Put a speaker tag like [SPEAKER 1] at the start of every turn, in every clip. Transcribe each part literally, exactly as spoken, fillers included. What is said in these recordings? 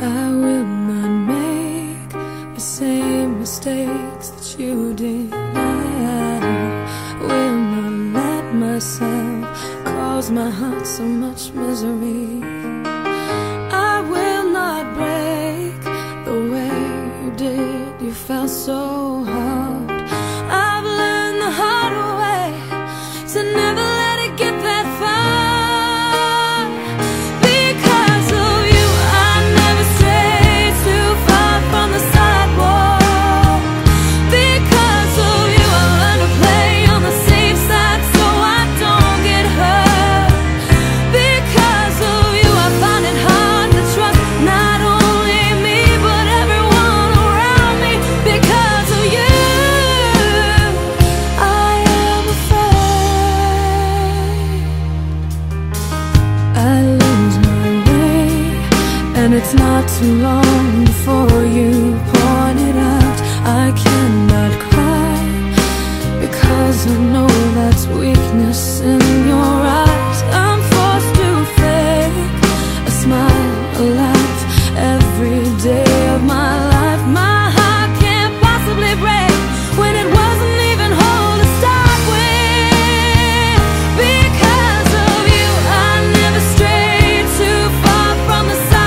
[SPEAKER 1] I will not make the same mistakes that you did. I will not let myself cause my heart so much misery. I will not break the way you did. You fell so hard. I've learned the hard way to never let it get that far. And it's not too long before you point it out. I cannot cry because I know that's weakness in your eyes. I'm forced to fake a smile, a laugh every day of my life. My heart can't possibly break when it wasn't even whole to start with. Because of you, I never strayed too far from the side.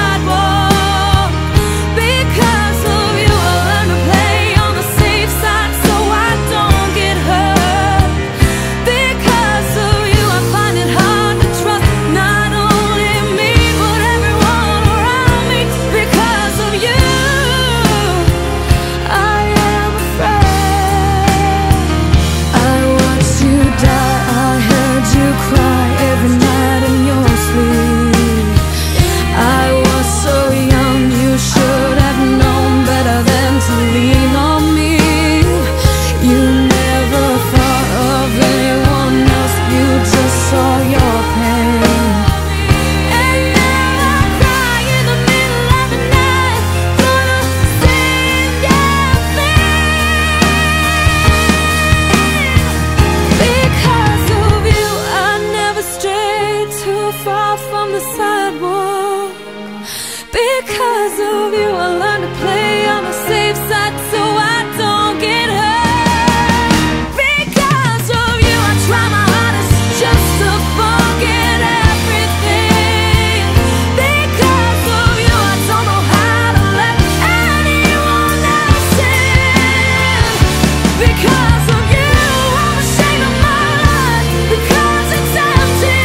[SPEAKER 1] From the sidewalk. Because of you, I learned to play on the safe side so I don't get hurt. Because of you, I try my hardest just to forget everything. Because of you, I don't know how to let anyone else in. Because of you, I'm ashamed of my life because it's empty.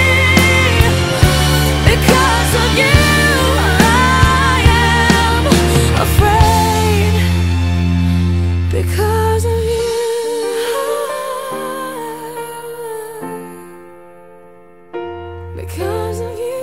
[SPEAKER 1] Because of you, I am afraid. Because of you, because of you.